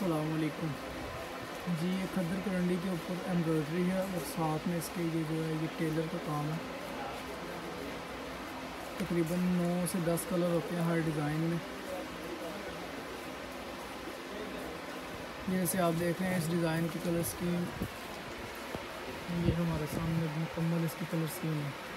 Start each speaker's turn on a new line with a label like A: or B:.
A: السلام علیکم جی، یہ کھدر کرنڈی کے اوپر ایمبرائڈری ہے اور ساتھ میں اس کے یہ جو ہے یہ ٹیلر کا کام ہے۔ تقریباً 9 سے 10 کلر ہوتے ہیں ہر ڈیزائن میں۔ جیسے آپ دیکھ رہے ہیں اس ڈیزائن کی کلر اسکیم، یہ ہمارے سامنے مکمل اس کی کلر اسکیم ہے۔